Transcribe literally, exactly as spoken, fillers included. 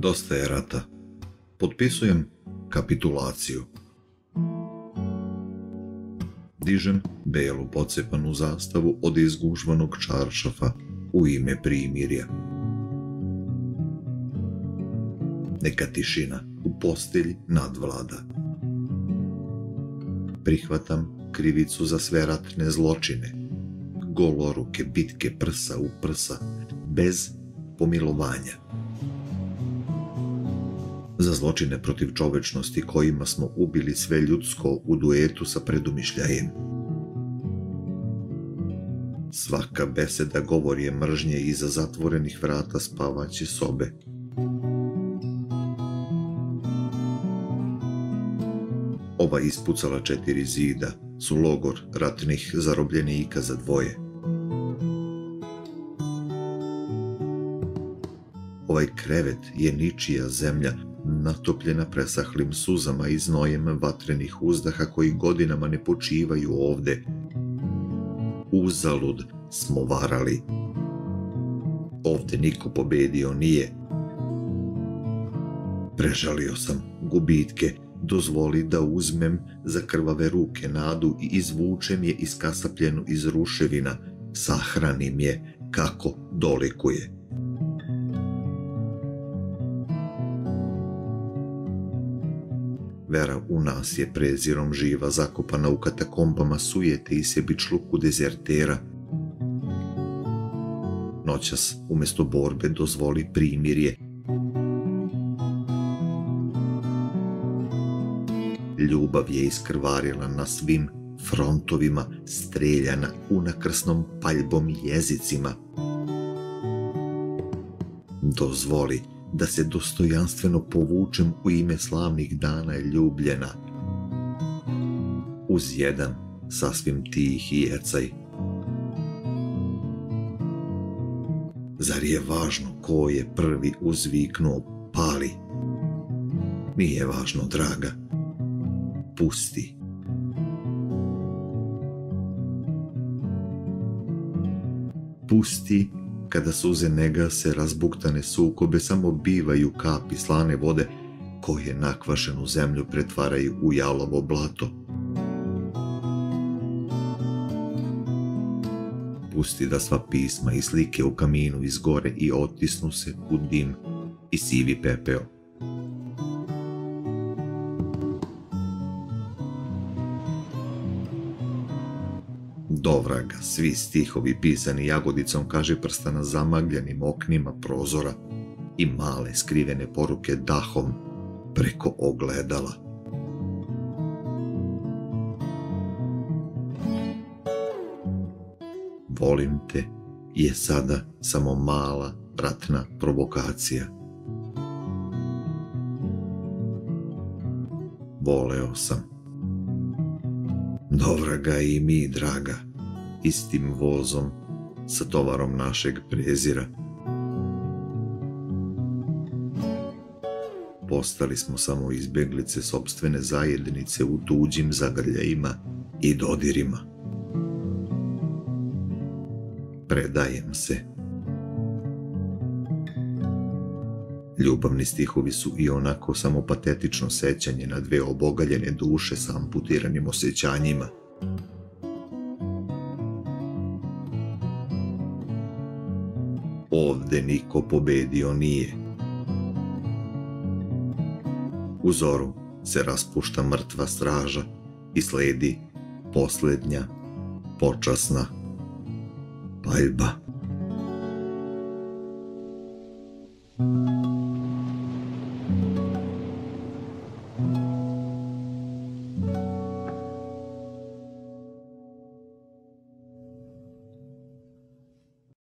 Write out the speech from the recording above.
Dosta je rata. Potpisujem kapitulaciju. Dižem belu pocepanu zastavu od izgužvanog čaršafa u ime primirja. Neka tišina u postelji nadvlada. Prihvatam krivicu za sve ratne zločine, goloruke bitke prsa u prsa, bez pomilovanja. Za zločine protiv čovečnosti kojima smo ubili sve ljudsko u duetu sa predumišljajem. Svaka beseda govori je mržnje iza zatvorenih vrata spavaće sobe. Ova ispucala četiri zida su logor ratnih zarobljenika za dvoje. Ovaj krevet je ničija zemlja, natopljena presahlim suzama i znojem vatrenih uzdaha koji godinama ne počivaju ovde. Uzalud smo varali. Ovde niko pobedio nije. Prežalio sam gubitke, dozvoli da uzmem za krvave ruke nadu i izvučem je iskasapljenu iz ruševina, sahranim je kako dolikuje. Vera u nas je prezirom živa, zakopana u katakombama sujete i sebičluku dezertera. Noćas, umesto borbe, dozvoli primirje. Ljubav je iskrvarila na svim frontovima, streljana unakrsnom paljbom jezicima. Dozvoli da se dostojanstveno povučem u ime slavnih dana ljubljena. Uz jedan sasvim tihi ecaj. Zar je važno ko je prvi uzviknuo pali? Nije važno, draga. Pusti. Pusti. Kada suze ne gase razbuktane sukobe, samo bivaju kapi slane vode koje nakvašenu zemlju pretvaraju u jalovo blato. Pusti da sva pisma i slike u kaminu izgore i otisnu se u dim i sivi pepeo. Dovraga, svi stihovi pisani jagodicom, kaže prsta na zamagljenim oknima prozora i male skrivene poruke dahom preko ogledala. Volim te je sada samo mala ratna provokacija. Voleo sam. Dovraga i mi, draga, istim vozom sa tovarom našeg prezira. Postali smo samo izbeglice sopstvene zajednice u tuđim zagrljajima i dodirima. Predajem se. Ljubavni stihovi su i onako samo patetično sećanje na dve obogaljene duše sa amputiranim osjećanjima. Ovde niko pobedio nije. U zoru se raspušta mrtva straža i sledi poslednja počasna paljba.